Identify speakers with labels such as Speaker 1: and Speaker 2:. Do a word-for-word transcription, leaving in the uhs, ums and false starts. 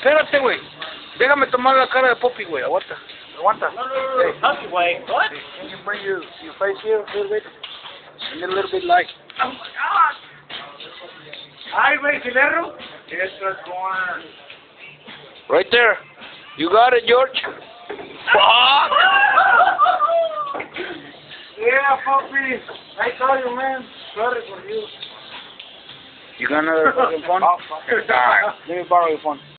Speaker 1: espérate, güey. Déjame tomar la cara de Poppy, güey. Aguanta. Aguanta.
Speaker 2: No, no, no, no. Puppy, güey. What?
Speaker 1: Can you bring your, your face here a little bit? And a little bit like...
Speaker 2: Oh, my God. Ay, güey, Cilerro. Esto es corn.
Speaker 1: Right there. You got it, George. Fuck!
Speaker 2: Yeah, Poppy. I saw you, man. Sorry for you.
Speaker 1: You got another fucking phone? Let me borrow your phone.